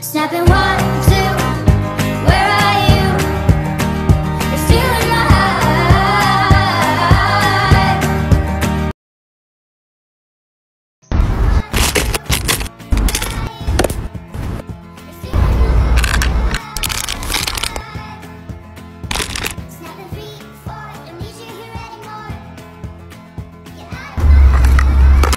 Snapping 1, 2, where are you? You're still in my heart. Snapping 3, 4, don't need you here anymore. Get out of my heart.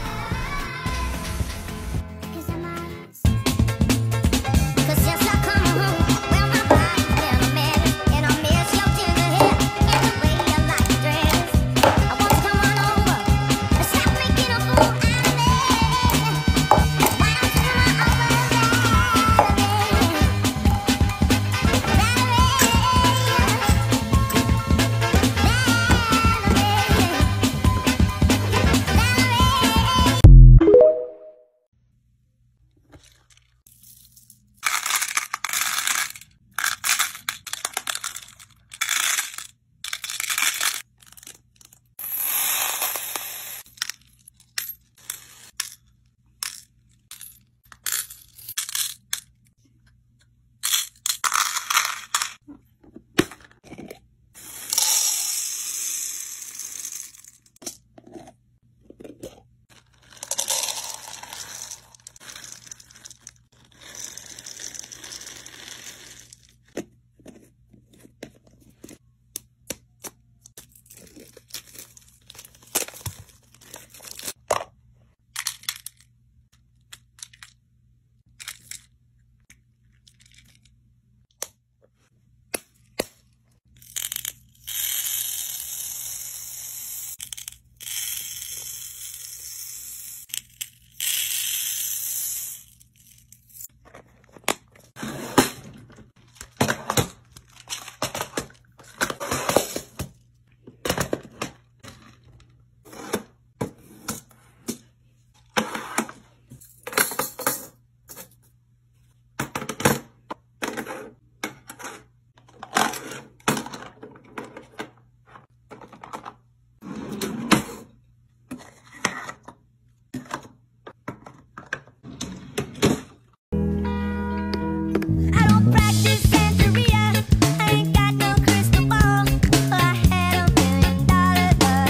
'Cause I'm honest. 'Cause since I come home, well, my body's been a mess, and I miss your ginger hair and the way you like to dress. I want to come on over and stop making a fool out of me. Why don't you come on over and I don't practice Santeria, I ain't got no crystal ball. Well, I had $1 million, but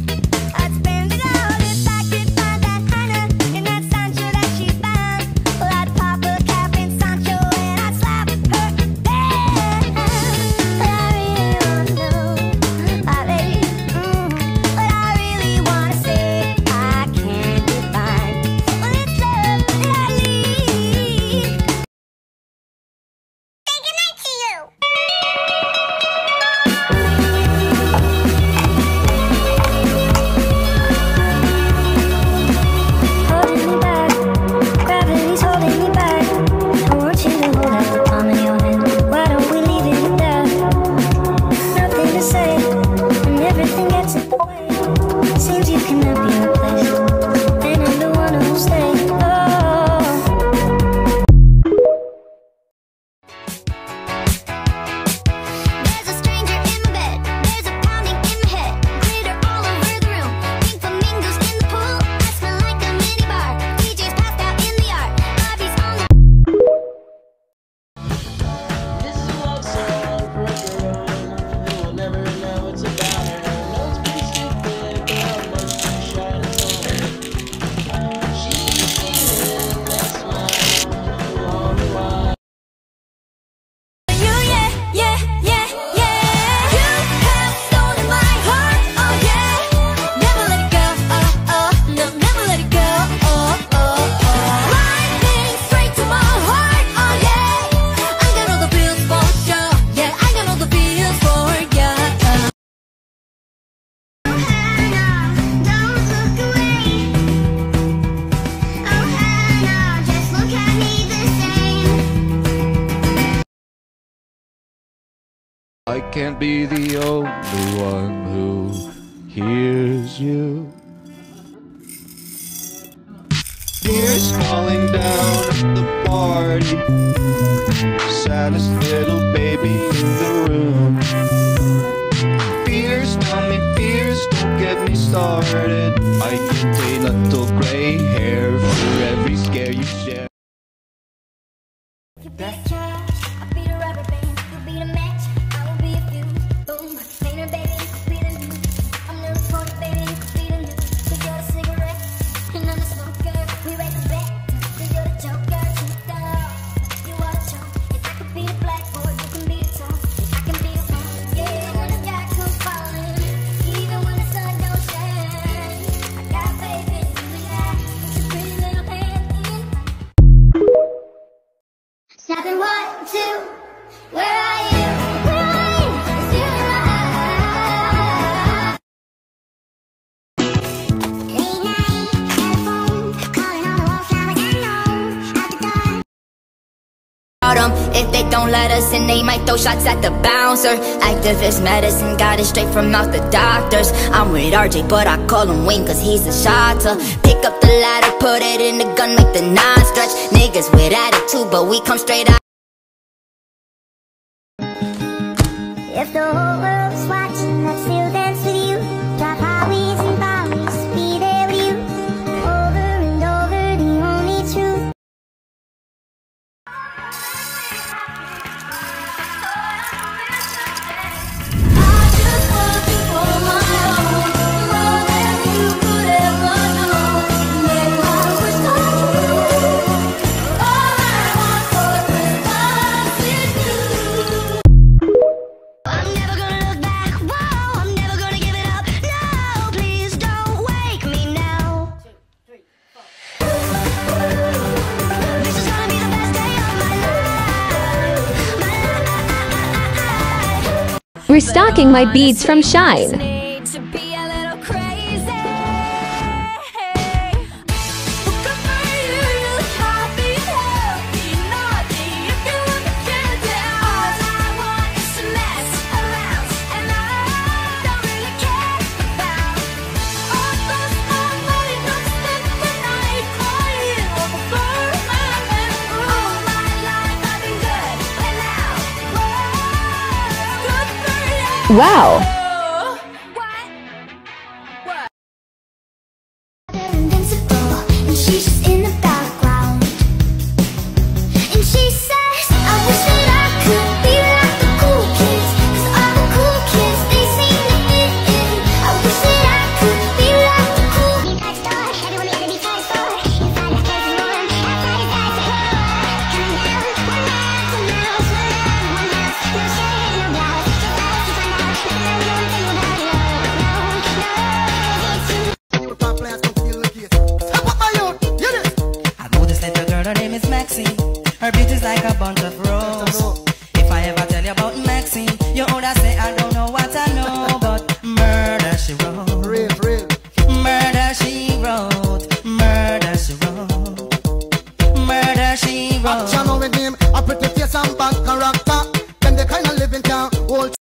I'd spend it all if I could find that Hannah in that Sancho that she found. Well, I'd pop a cap in Sancho and I'd slap her down. But I really wanna know, what I really wanna say, I can't define. Well, it's love that I need. Say goodnight to you. Holding me back, gravity's holding me back. I want you to hold out the palm of your hand. Why don't we leave it at that? Nothing to say, and everything gets in the way. Seems you cannot be replaced, and I'm the one who'll stay. Oh. There's a stranger in my bed, there's a pounding in my head, glitter all over the room, pink flamingos in the pool, I smell like a minibar, DJ's passed out in the yard, Bobby's on the... This is a love song for a girl who will never know it's about her. No, it's pretty stupid, but how much you shine it's on her. She's singing that smile all the while. You, yeah, yeah, yeah, yeah. You have stolen my heart, oh yeah. Never let it go, oh, oh, no, never let it go, oh, oh, oh. Lightning straight to my heart, oh yeah. I got all the feels for sure, yeah, I got all the feels for ya. Oh Hannah, don't look away. Oh Hannah, just look at me the same. I can't be the only one who hears you. Tears falling down at the party, saddest little baby in the room. Fears, tell me fears, don't get me started. I can take little gray hair for every scare you share. If they don't let us in, they might throw shots at the bouncer. Activist medicine, got it straight from out the doctors. I'm with RJ, but I call him Wayne cause he's a shotter. Pick up the ladder, put it in the gun, make the nine stretch. Niggas with attitude, but we come straight out. If the whole world's watching, I'd still dance with you. Drive highways and byways, be there with you. Over and over, the only truth. I just want you for my own, more than you could ever know. Make my wish come true. All I want for Christmas is you. I'm never gonna look back, whoa, I'm never gonna give it up. No, please don't wake me now. 2, 3, 4. This is gonna be the best day of my life. Restocking my beads from Shine. Need to be a little crazy. Look up for you, you happy, healthy, naughty. If you want the candy, all I want is to mess around, and I don't really care about all those small money notes that the night crying over my head. All my life I've been good, and now, whoa, good for you. Wow.